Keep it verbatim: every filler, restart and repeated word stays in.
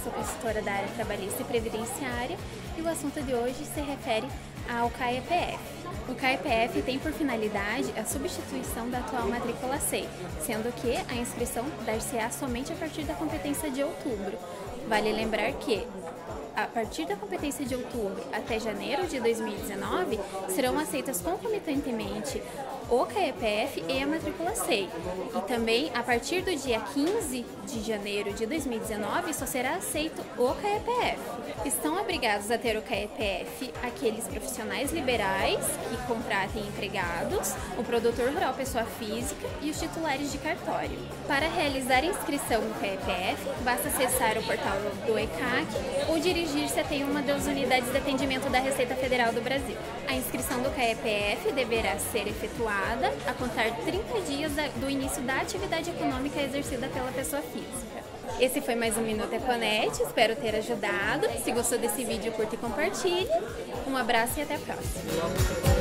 sou consultora da área trabalhista e previdenciária e o assunto de hoje se refere ao C A E P F. O C A E P F tem por finalidade a substituição da atual matrícula C E I, sendo que a inscrição dar-se-á somente a partir da competência de outubro. Vale lembrar que, a partir da competência de outubro até janeiro de dois mil e dezenove, serão aceitas concomitantemente o C A E P F e a matrícula C E I. E também, a partir do dia quinze de janeiro de dois mil e dezenove, só será aceito o C A E P F. Estão obrigados a ter o C A E P F aqueles profissionais liberais que contratem empregados, o produtor rural pessoa física e os titulares de cartório. Para realizar a inscrição no C A E P F, basta acessar o portal do E C A C ou dirigir-se até uma das unidades de atendimento da Receita Federal do Brasil. A inscrição do C A E P F deverá ser efetuada a contar trinta dias do início da atividade econômica exercida pela pessoa física. Esse foi mais um Minuto Econet, espero ter ajudado. Se gostou desse vídeo, curta e compartilhe. Um abraço e até a próxima.